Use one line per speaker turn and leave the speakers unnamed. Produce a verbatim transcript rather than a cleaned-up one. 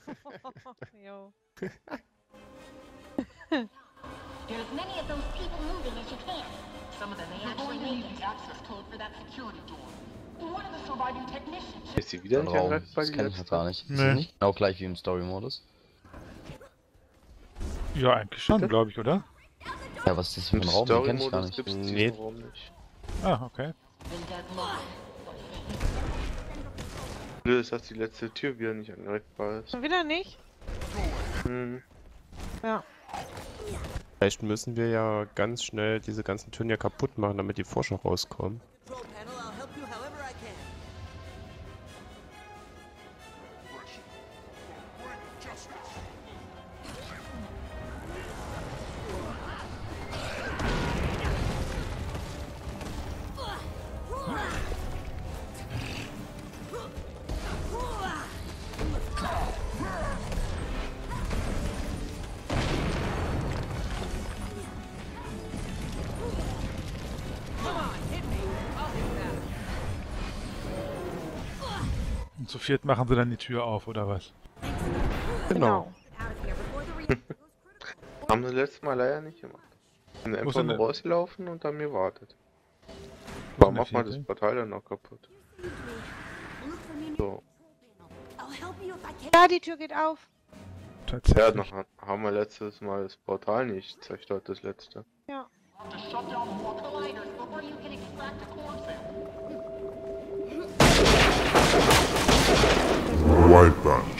Jo.
Get as many of those people moving as you can. Some of them may actually make it. Access code for that security door. One of the surviving technicians.
Ist sie wieder nicht
Raum,
angreifbar,
das
die
kenne ich noch
letzte?
gar nicht. Ist
Nee.
das nicht genau gleich wie im Story-Modus?
Ja, eigentlich schon,
Bitte?
glaube ich, oder?
Ja, was ist das für
Im
ein Raum? Den kenn ich gar
Story-Modus
nicht.
gibt es
Nee.
diesen Raum nicht.
Ah, okay.
Blöd ist, dass die letzte Tür wieder nicht angreifbar ist.
Schon wieder nicht?
Hm.
Ja.
Vielleicht müssen wir ja ganz schnell diese ganzen Türen ja kaputt machen, damit die Forscher rauskommen.
Control panel, I'll help you however I can.
Und zu viert machen sie dann die Tür auf, oder was?
Genau.
Haben sie letztes Mal leider nicht gemacht. Sind
Wo
einfach
sind
nur
denn-
rausgelaufen und haben gewartet. Warum
der
macht man das
vierte?
Portal dann noch kaputt? So.
I'll help you if I can.
Ja, die Tür geht auf.
Ja,
Tatsächlich.
noch haben wir letztes Mal das Portal nicht zerstört, das letzte.
Ja.
To shut down more colliders before you can extract a core sample.
Right then.